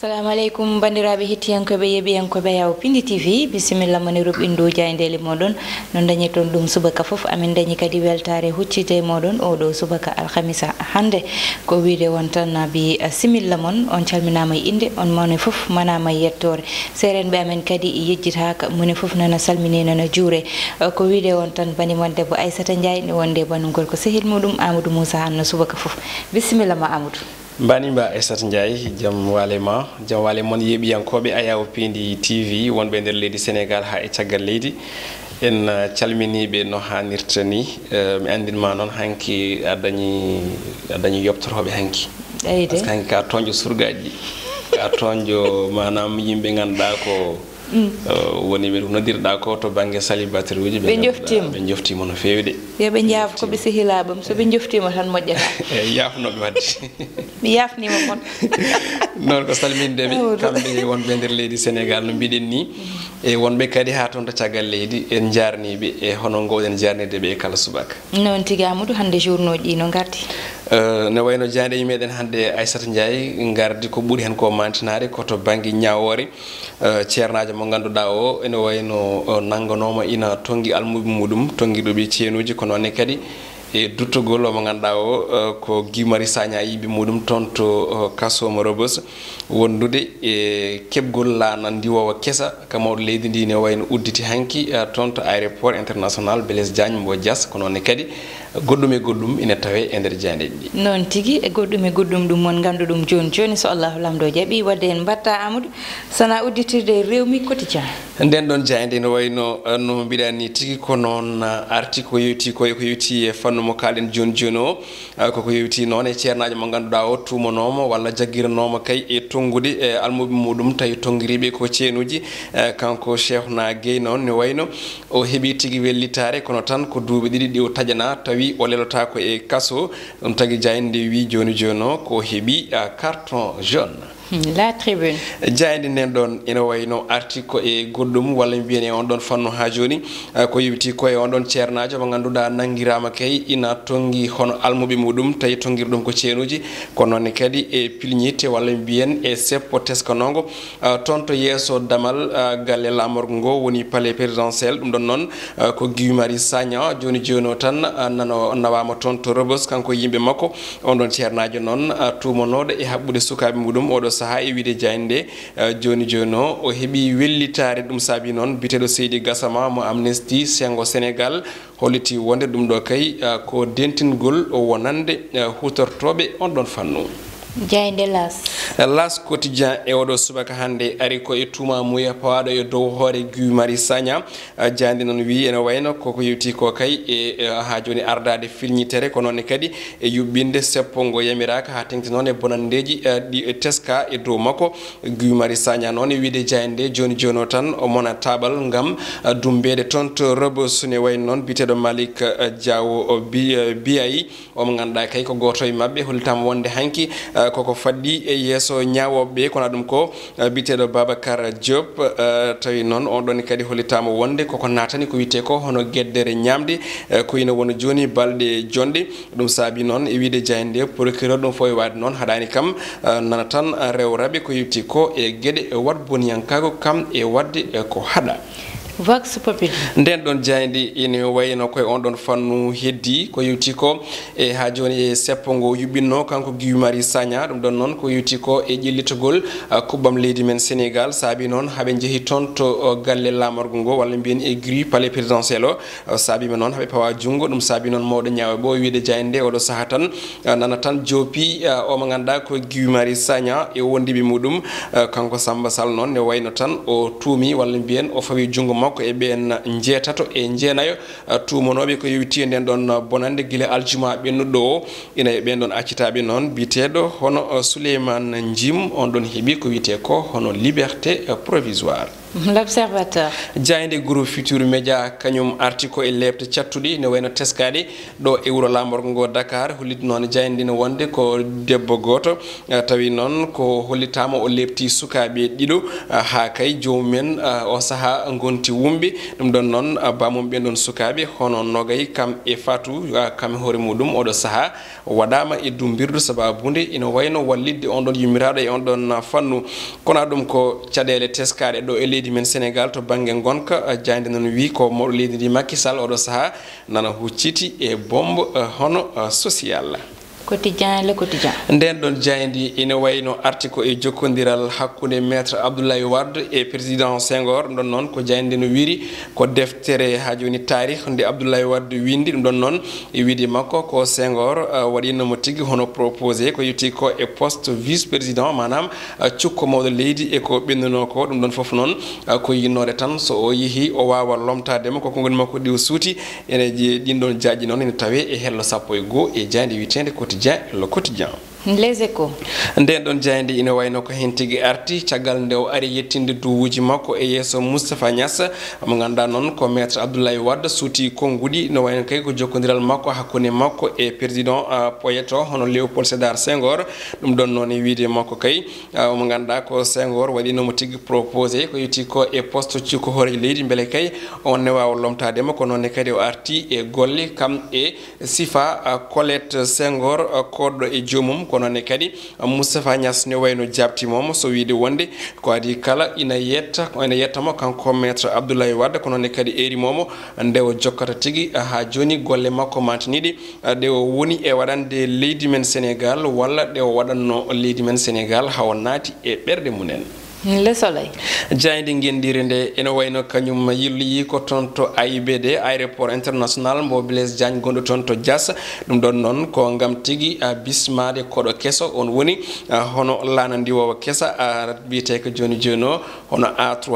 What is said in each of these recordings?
Assalamu alaikum bandiraɓe hettiyankoɓe yeɓiyankoɓe yaw Pindi TV bisimilla moni ruɓɓindu jayndeli moɗon non dañi toon ɗum subaka foof amin dañi kadi weltare huccide moɗon oɗo subaka alhamisa hande ko wiide won tan bi similla mon on calminama inde on mone foof manama yettore serenɓe amen kadi yejjitaka moni foof nana salmini nana juure ko wiide won tan banimon debbo Aissata Ndiaye ne wonde banugol ko sehil muɗum Amadou Moussa Anna subaka foof bisimilla ma Amadou. Banimba Aissata Ndiaye jam wale mon yeɓiyankoɓe Ayaw Pindi TV wonɓe nder leydi Sénégal ha e caggal leydi en calminiɓe no hannirta ni mi andinma noon hanki a dañi yoptoroɓe hanki par ce que hanki ka toñƴo surgaji ka toñƴo manam yimɓe ganduɗa ko woni ɓe noddirɗa ko to banggue célibataire uji ɓe joftima no fewi de yoɓe jaaf koɓe sehilaɓam soɓe joftima tan moƴƴata eyyi yafnoɓe wadde mi yafnima moon noon ko salmindeɓe kamɓe wonɓe nder leydi Sénégal no mbiɗen ni e wonɓe kadi ha toon to caggal leydi en jarniɓe e hono gowɗen jarnideɓe e kala subaka noon tigui Amadou hande journaux ɗi no gardi ne wayno jandeji meɗen hande Aissata Ndiaye gardi ko ɓuuri hen ko mantinade koto banggue ñawore ceernajo mo ganduɗa o ene wayno nangganoma ina tonggui almuɓe muɗum tonguiɗoɓe ceenuji ko nonne kadi e duttogol mo ganduɗa o ko Guy Marius Sagna yiɓe muɗum toon to kasomo Rebeuss wondude e kebgol laanan ndiwowa kesa ka mawɗo leydi ndi ne wayno udditi hanki toon to aéroport international Blaise Diagne mbo Dias ko nonne kadi goɗɗum e goɗɗum ina tawe e nder jandeji ɗi noon tigui e goɗɗum ɗum mon gandu ɗum joni joni so Allahu lamdo jaaɓi wadde en batta Amadou sana udditirde Rewmi Quotidien nden ɗon jayde no wayno no mbiɗani tigui ko noon arti ko yewti ko yewti e fannu mo kalen joni o koko yewti noon e ceernajo mo ganduɗa o tumanomo walla jagguiranoma kay e tongude e almuɓe muɗum tawi tonguiriɓe ko ceenuji kanko Cheikhouna Gueye noon ne wayno o heeɓi tigui wellitare kono tan ko duuɓi ɗiɗi ɗi o tajana tawi o lelota ko e kaso ɗum tagui jayde wi joni o ko heeɓi carton jaune La Tribune jayde nden ɗon ene wayno arti ko e goɗɗum walla mbiyane on ɗon fannu ha joni ko yewti ko e on ɗon ceernajo mo ganduɗa nanguirama kay ina tonggui hono almuɓe muɗum tawi tonguiri ɗum ko ceenuji ko nonne kadi e pilñitte walla mbiyen e seppo teskanongo toon to yesso damal galle lamorgo ngo woni palais présidentiel ɗum ɗon noon ko Guy Marius Sagna joni o tan nawama toon to Rebeuss kanko yimɓe makko on ɗon ceernajo noon tumanoɗo e habɓude sukaɓe muɗum oɗo saha e wiide jayde joni o heeɓi wellitare ɗum saabi noon biteɗo Seydi Gassama mo Amnesty Sengo Sénégal holliti wonde ɗum ɗo kay ko dentingol wonande hutortoɓe on ɗon fannu jayde L'As Quotidien e oɗo subaka hande ari ko e tuma muya pawaɗo e dow hoore Guy Marius Sagna jayde noon wi ene wayno koko yewti ko kay e ha joni ardade filñitere ko nonne kadi e yuɓɓinde seppongo yamiraka ha tengti noon e bonandeji ɗi teska e dow makko Guy Marius Sagna noon e wiide jayde joni o tan o mona tabal gam dumbede toon to Rebeuss ne wayno noon biteɗo Malick Diaw Biayi omo ganduɗa kay ko goto e mabɓe hollitama wonde hanki koko fadɗi e yesso ñawoɓe kono ɗum ko biteɗo Babacar Diop tawi noon on ɗon kadi hollitama wonde koko natani ko wiite ko hono gueddere ñamde ko ina wona joni balɗe jonde ɗum saabi noon e wiide jayde procureur ɗum fo e wade noon haɗani kam nana tan rewraɓe ko yewti ko e gueɗe wat boniyankago kam e wadde ko haɗa Vox Populi nden ɗon jaydi ine wayno koye on ɗon fannu heddi ko yewti ko e ha joni e seppo ngo yuɓɓinno kanko Guy Marius Sagna ɗum ɗon noon ko yewti ko e ƴellitogol kuɓɓam leydi men Sénégal saabi noon haaɓe jeehi toon to galle lamorgo ngo walla mbiyen e grille palais présidentiel o saabima noon haaɓe pawa junggo ɗum saabi noon mawɗo ñawe ɓo wiide jayde oɗo saaha tan nana tan joopi omo ganduɗa ko Guy Marius Sagna e wondiɓe muɗum kanko Samba Sall noon ne wayno tan o tuumi walla mbiyen o fawi junggo makko e ɓen jeetato e jeenayo tumanoɓe ko yewti e nden ɗon bonande guila aljuma ɓennuɗo o ina e ɓen ɗon accitaɓe noon biteɗo hono Souleymane Njim on ɗon heeɓi ko wiite ko hono liberté provisoire L'Observateur. Jayde groupe Futur Media kanyum artiko e lebte ciattuɗi ne wayno teskade ɗo e wuro lamborgo ngo Dakar hollit noon jayde ne wonde ko debbo goto tawi noon ko hollitama o lebti sukaɓe ɗiɗo ha kay jomumen o saaha gonti wumɓe ɗum ɗon noon bamum ɓen ɗon sukaɓe hono nogay kam e Fatou kam hoore muɗum oɗo saaha waɗama e dumbirdu sababude ina wayno wallidde on ɗon yummiraɗo e on ɗon fannu kono ɗum ko caɗele teskade ɗo e leydi men Sénégal to banggue gonka jayde non wi ko moɗo leydi ndi Macky Sall oɗo saaha nana hucciti e bombe hono social. Quotidien Le Quotidien. nden ɗon jaydi ina wayno artiko e jokkodiral hakkude maître Abdoulaye Wade e président Senghor ɗum ɗon noon ko jayde no wiri ko deftere ha joni tarih nde Abdoulaye Wade windi ɗum ɗon noon e wiide makko ko Senghor waɗinomo tigui hono proposé ko yetti ko e poste vice président manam cukko mawɗo leydi e ko ɓennuno ko ɗum ɗon foof noon ko yinnode tan so o yeehi o wawa lomtademo koko goni makko ɗi o suuti ene ɗin ɗon jaaji noon ene tawe e hello sappo e goho e jayde witende Le Quotidien. Les Échos. nden ɗon jayde ina wayno ko hen tigui arti caggal nde o ari yettinde duwuji makko e yesso Moustapha Niass mo ganduɗa noon ko maître Abdoulaye Wade suuti konngudi no wayno kay ko jokkodiral makko hakkude makko e président poète hono Léopold Sédar Senghor ɗum ɗon noon e wiide makko kay mo ganduɗa ko Senghor waɗinomo tigui proposé ko yetti ko e poste cikko hoore leydi beele kay on ne wawa lomtademo ko noonne kadi o arti e golle kam e sifa Colette Senghor koɗɗo e joomum kono ne kadi Moustapha Niass ne wayno jabtimomo so wiide wonde ko adi kala ina yettamo kanko maître Abdoulaye Wade kono ne kadi erimomo nde o jokkata tigui ha joni golle makko mantiniɗi nde o woni e waɗande leydi men Sénégal walla nde o waɗanno leydi men Sénégal ha o naati e ɓerɗe munen. Le Soleil. jayde gendire nde ene wayno kañum yilloyi ko toon to AIBD aéroport international mbo Blaise Diagne gonɗo toon to Dias ɗum ɗon noon ko gam tigui bismade koɗo kesso on woni hono lana ndiwowa kessa biyete ko joni joni o hono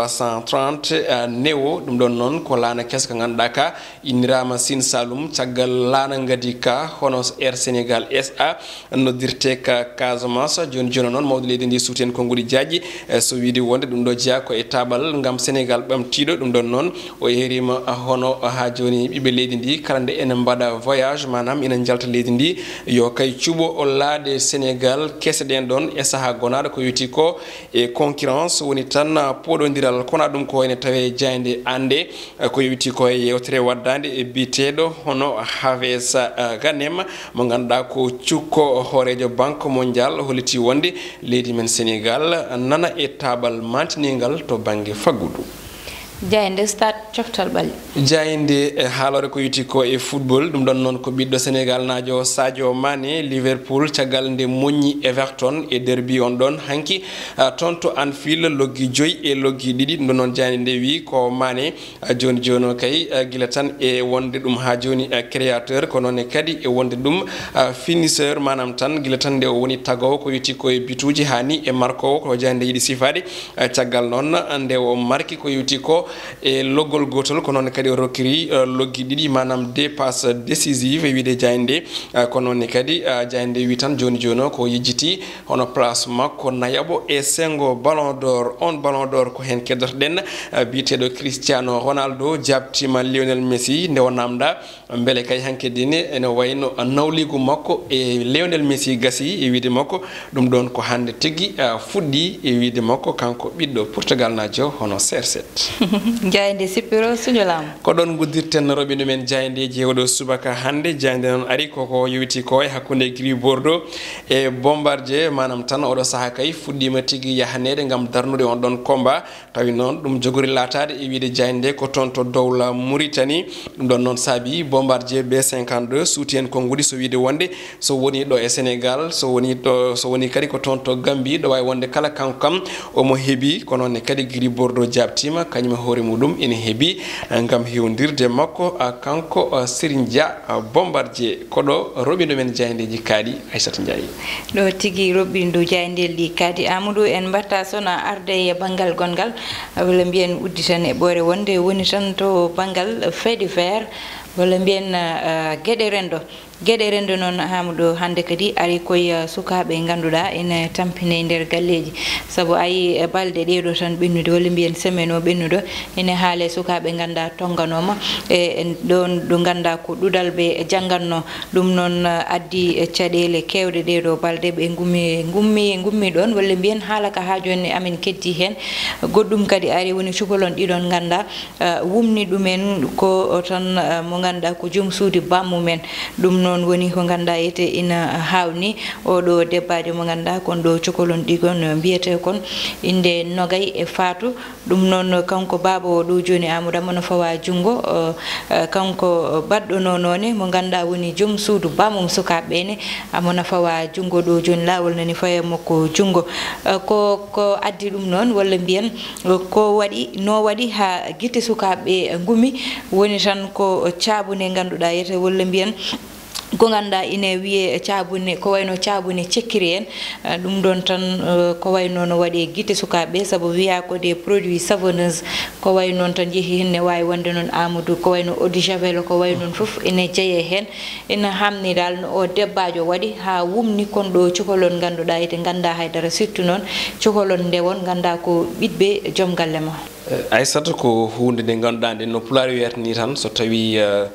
A330 Neo ɗum ɗon noon ko lana kessa ko ganduɗa ka innirama Sine Saloum caggal lana gadi ka hono Air Sénégal SA noddirte ka Casamance joni joni noon mawɗo leydi ndi suuten konngudi diaji so wiide wonde ɗum ɗo jeeya ko e tabal gam Sénégal ɓamtiɗo ɗum ɗon noon o yerima hono ha joni ɓiɓe leydi ndi kala nde ene mbaɗa voyage manam ina jalta leydi ndi yo kay cuɓo o laade Sénégal kese ɗen ɗon e saaha gonaɗo ko witi ko e concurrence woni tan poɗodiral kono ɗum ko ene tawe jayde ande ko witi ko e yewtere waddade e biteɗo hono Haves Ganem mo ganduɗa ko cukko hoorejo banque mondial holliti wonde leydi men Sénégal nana e tabal mantinigal to banggue faggudu. jayde stade coftal ɓalli jayde haalore ko yiti ko e football ɗum ɗon noon ko ɓiɗɗo Sénégal najo Sadio Mané Liverpool caggal nde moññi Everton e derby on ɗon hanki toon to Anfield loggi 5 e loggi 2 ɗum ɗon noon jayde nde wi ko Mané joni joni kay guila tan e wonde ɗum ha joni créateur ko noon kadi e wonde ɗum finisseur manam tan guila tan nde o woni tagowo ko yiti ko e bituji hani e markowo ko jayde yiɗi sifade caggal noon nde o marki ko yiti ko e loggol gotol ko noon kadi o rokkiri loggi 2 manam deux passes décisive e wiide jayde ko noon kadi jayde wi tan joni joni ko yejjiti hono place makko nayaɓo e sengo ballon d'or on ballon d'or ko hen keddotoɗen biteɗo Cristiano Ronaldo jabtima Lionel Messi nde o namda beele kay hankedine ene wayno nawligu makko e Lionel Messi gasi e wiide makko ɗum ɗon ko hande tigui fuɗɗi e wiide makko kanko ɓiɗɗo Portugal najo hono CR7 jayde sippiro suñolam ko ɗon guddirten roɓino men jayndeji oɗo subaka hande jayde noon ari koko yewti ko e hakkude Gris Bordeaux e Bombardier manam tan oɗo saaha kay fuɗɗima tigui yahanede gam darnude on ɗon combat tawi noon ɗum jogori latade e wiide jayde ko toon to dowla Mauritanie ɗum ɗon noon saabi Bombardier B52 suuti en konngudi so wiide wonde so woni ɗo e Sénégal so woni kadi ko toon to Gambie ɗo wawi wonde kala kanko kam omo heeɓi ko noon kadi Gris Bordeaux jabtima kañum hoore muɗum ene heeɓi gam hewdirde makko kanko Serigne Dia Bombardier koɗo roɓindo men jayndeji kaaɗi Aissata Ndiaye ɗo tigui roɓɓindu jayndel ɗi kadi Amadou en mbatta sona arde e banggal gongal walla mbiyen uddi tan e ɓoore wonde woni tan to banggal fait divers walla mbiyen gueɗe rendo gueɗe rende noon Hamadou hande kadi ari koye sukaɓe ganduɗa ene tampine nder galleji saabu ayi balɗe ɗeɗo tan ɓennude walla mbiyen semaine o ɓennuɗo ene haale sukaɓe ganda tonganoma e ɗon ɗo ganda ko ɗuɗal ɓe jangganno ɗum noon addi caɗele kewɗe ɗeɗo balɗe ɓe gummi ɗon walla mbiyen haala ka ha joni amin keddi hen goɗɗum kadi ari woni cukalon ɗiɗon ganda wumni ɗumen ko tan mo ganda ko joom suudi bammumen ɗum noon woni ko ganda yete ina hawni oɗo debbajo mo ganda kon ɗo cukalon ɗigon mbiyete kon inde Nogay e Fatou ɗum noon kanko baba o ɗo joni Amadou mono fawa jungo kanko baɗɗo nonone mo ganda woni joom suudu bamum sukaɓeɓene amona fawa jungo ɗo joni lawol nani faye makko jungo ko addi ɗum noon walla mbiyen ko waɗi no waɗi ha guite sukaɓe gumi woni tan ko caabune ganduɗa yete walla mbiyen ko ganda ine wiye caabune ko wayno caabune cekkiri en ɗum ɗon tan ko wayno no waɗe guite sukaɓe saabu wiya ko des produits savonneuses ko way noon tan jeehi hen ne wawi wonde noon Amadou ko wayno eau de javel ko way noon foof ene jeeye hen ina hamni dal no o debbajo waɗi ha wumni kon ɗo cukalon ganduɗa ete ganda haydara surtout noon cukalon ndewon ganda ko ɓiɗɓe joom galle ma Aissata ko hunde nde ganduɗa nde no pulaar wiyata ni tan so tawi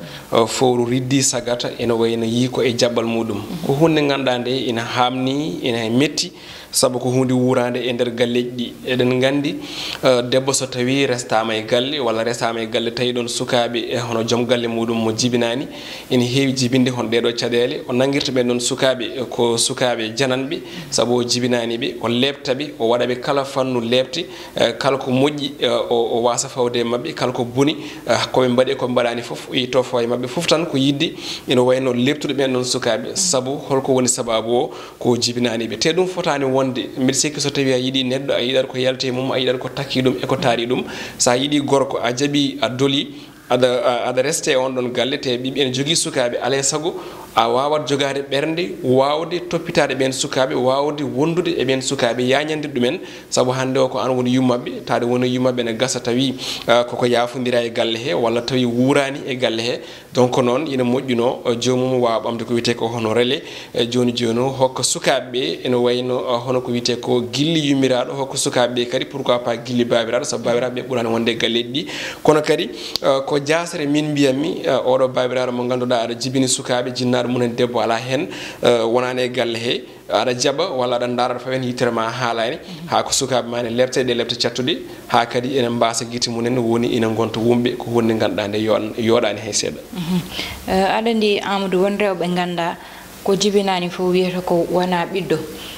fowru riddi sagata ene wayno yi ko e jabbal muɗum ko hunde ganduɗa nde ina hamni ina metti sabu ko hunde wurande e nder galleji ɗi eɗen gandi debbo so tawi restama e galle walla resama e galle tawi ɗon sukaɓe hono joom galle muɗum mo jibinani ene heewi jibinde hon ɗeɗo caɗele o nanguirta ɓen ɗon sukaɓe ko sukaɓe jananɓe saabu o jibinani ɓe o lebtaɓe o waɗaɓe kala fannu lebte kala ko moƴƴi o wasa fawde e mabɓe kala ko boni koɓe mbaɗi ko mbaɗani foof o yitto fawa e mabɓe foof tan ko yidde ene wayno lebtude ɓen ɗon sukaɓe saabu holko woni sababu o ko jibinani ɓe te ɗum fotani wonde mbiɗa sikki so tawi a yiiɗi neɗɗo a yiɗat ko yalte mum a yiɗat ko takki ɗum eko taari ɗum sa yiiɗi gorko a jaaɓi a dooli aɗa reste on ɗon galle te ɓiɓe ene jogui sukaɓe alay saago a wawat jogade ɓernde wawde toppitade ɓen sukaɓe wawde wondude e ɓen sukaɓe yañande ɗumen saabu hande o ko an woni yummaɓe tade woni yummaɓe ne gasa tawi koko yafodira e galle he walla tawi wurani e galle he donc noon ina moƴƴuno jomum wawa ɓamde ko wiyete ko hono relais joni joni hokka sukaɓeɓe ene wayno hono ko wiyete ko guilli yummiraɗo hokka sukaɓeɓe kadi pourquoi pas guilli babiraɗo saabu babiraɓe ɓuurani wonde e galleji ɗi kono kadi ko jasere min mbiyatmi oɗo babiraɗo mo ganduɗa aɗa jibini sukaɓe jinnaɗo munen debbo ala hen wonani e galle he aɗa jaɓa walla aɗa daara fawen yittere ma haalani ha ko sukaɓe ma ne lebte ɗe lebte cattuɗe ha kadi ene mbasa guite munen woni ina gonta wumɓe ko hunde ganduɗa nde yoɗani hay seeɗa aɗa andi Amadou won rewɓe ganda ko jibinani fof wiyata ko wona ɓiɗɗo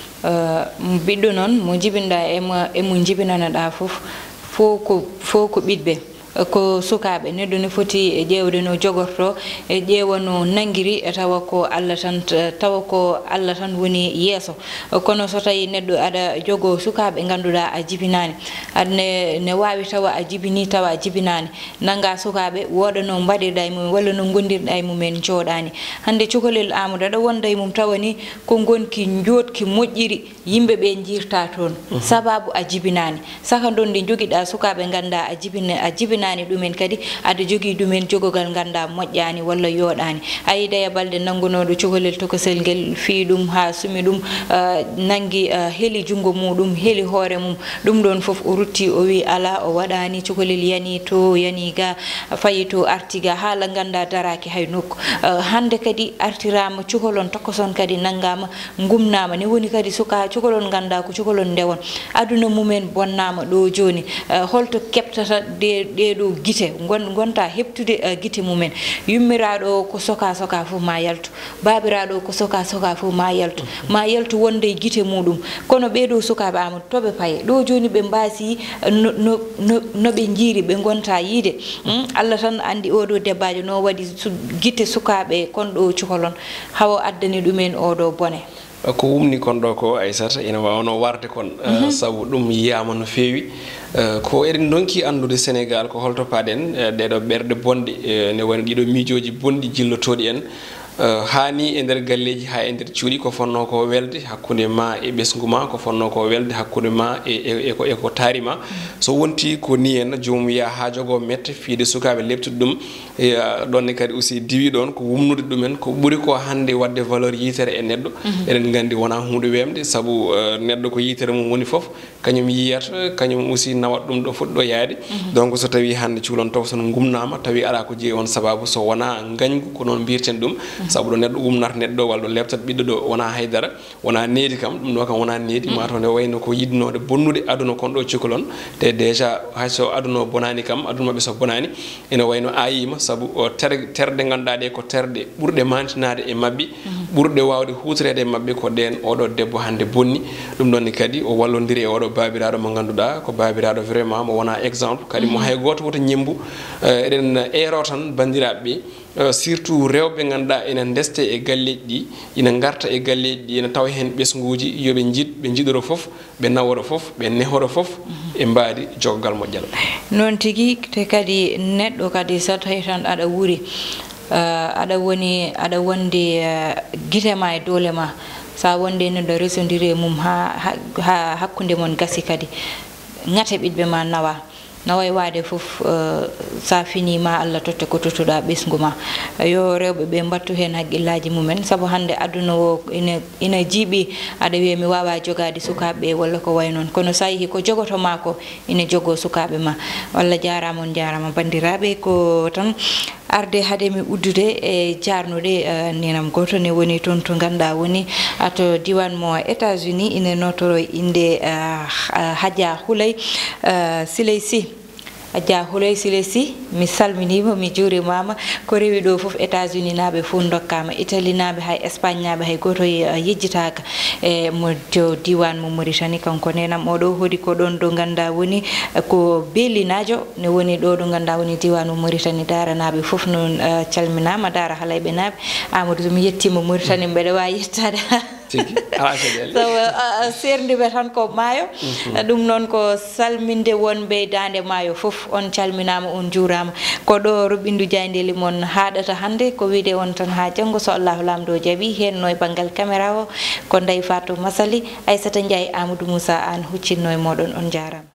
ɓiɗɗo noon mo jibinɗa emo jibinanaɗa fof ko ɓiɗɓe ko sukaɓe neɗɗo ne foti e ƴewde no jogorto e ƴeewa no nanguiri tawa ko Allah tan woni yeeso kono so tawi neɗɗo aɗa jogo sukaɓe ganduɗa a jibinani aɗa ne wawi tawa a jibini tawa a jibinani nanga sukaɓe woɗa no mbaɗirɗa e mumen walla no gondirɗa e mumen jooɗani hande cukalel Amadou aɗa wonda e mum tawa ni ko gonki jotki moƴƴiri yimɓeɓe jirta toon sababu a jibinani saka ɗon nde joguiɗa sukaɓe ganda a jibinani ɗumen kadi aɗa jogui ɗumen jogogal ganda moƴƴani walla yoɗani ayi daya balɗe nangunoɗo cukalel tokosel ngel fi ɗum ha sumi ɗum nangui heeli junggo muɗum heeli hoore mum ɗum ɗon foof o rutti o wi ala o waɗani cukalel yani to yani ga fayi to artiga haala ganda daraki hay nokku hande kadi artirama cukalon tokoson kadi nangama gumnama ne woni kadi suka cukalon ganda ko cukalon ndewon aduna mumen bonnama ɗo joni holto keɓtata ɗeɗo guite gonta heptude guite mumen yummiraɗo ko soka fof ma yaltu babiraɗo ko soka fof ma yaltu wonde e guite muɗum kono ɓeɗo sukaɓe Amadou toɓe paye ɗo joni ɓe mbasi noɓe jiiri ɓe gonta yiide Allah tan andi oɗo debbajo no waɗi guite sukaɓe kon ɗo cukalon hawo addani ɗumen oɗo bone ko wumni kon ɗo ko Aissata ina wawno warde kon saabu ɗum yiyama no feewi ko eɗen donki andude Sénégal ko holto paɗen ɗeɗo ɓerɗe bonɗe ne woni ɗiɗo miijoji bonɗi jillotoɗi en hani e nder galleji ha e nder cuuɗi ko fonno ko welde hakkude ma e ɓesgu ma ko fonno ko welde hakkude ma e ko taari ma so wonti ko ni en jomum wiya ha jogo mette fiide sukaɓe lebtude ɗum ɗonne kadi aussi diwi ɗon ko wumnude ɗumen ko ɓuri ko hande wadde valeur yitere e neɗɗo eɗen gandi wona hunde wemde saabu neɗɗo ko yitere mum woni foof kañum yiyata kañum aussi nawat ɗum ɗo fuɗɗo yaade donc so tawi hande cuhlon taw sono gumnama tawi ala ko jeeyi on sababu so wona gañgu ko noon mbirten ɗum saabu ɗo neɗɗo umnata neɗɗo ɗo walla ɗo lebtat ɓiɗɗo ɗo wona haydara wona needi kam ɗum ɗo kam wona needi mataw nde wayno ko yidnode bonnude aduna kon ɗo cukalon te déjà hayso aduna o bonani kam aduna mabɓe so bonani ene wayno ayima saabu terde ganduɗa ɗe ko terde ɓurɗe mantinade e mabɓe ɓurɗe wawde hutorede e mabɓe ko ɗen oɗo debbo hande bonni ɗum ɗonni kadi o wallodiri e oɗo babiraɗo mo ganduɗa ko babiraɗo vraiment mo wona exemple kadi mo hay goto woto ñembu eɗen ero tan bandiraɓe surtout rewɓe ganduɗa ene deste e galleji ɗi ina garta e galleji ɗi ene tawa hen ɓesguji yoɓe jiid ɓe jiɗoro foof ɓe naworo foof ɓe nehoro foof e mbaadi joggal moƴƴal noon tigui te kadi neɗɗo kadi so tawi tan aɗa wuuri aɗa wonde guite ma e doole ma sa wonde neɗɗo resodiri e mum ha hakkude mon gasi kadi ngate ɓiɗɓe ma nawa naway waade fof sa finima Allah totte ko tottuɗa ɓesgu ma yo rewɓe ɓe mbattu hen haqqillaji mumen saabu hande aduna o ina jiiɓi aɗa wiya mi wawa jogade sukaɓe walla ko way noon kono sa yeehi ko jogotoma ko ina jogo sukaɓe ma walla jarama on jarama bandiraɓe ko tan arde haademi uddude e jarnude nenam goto ne woni toon to ganduɗa woni to diwan mo États-Unis ine notoro inde Hadja Houlay Siley Sy Adja Houlay Siley Sy mi salminima mi juurimama ko rewi ɗo foof États-Unis naɓe fof dokkama Italie naɓe hay Espagne naɓe hay goto yejjitaka e mo diwan mo Mauritanie kanko nenam oɗo hoodi ko ɗon ɗo ganduɗa woni ko Belinajo ne woni ɗo ɗo ganduɗa woni diwan mo Mauritanie Dara naɓe foof noon calminama Dara Halayɓe naɓe Amadou somi yettima Mauritanie mbeɗa wawi yettade so serdiɓe tan ko maayo ɗum noon ko salminde wonɓe dande maayo foof on calminama on juurama ko ɗo Roɓindu Diaydeli moon haɗata hande ko wiide on tan ha janggo so Allahu lamdo jaaɓi henno e banggal caméra o ko Ndeye Fatou Massaly Aissata Ndiaye Amadou Moussa an huccinno e moɗon on jarama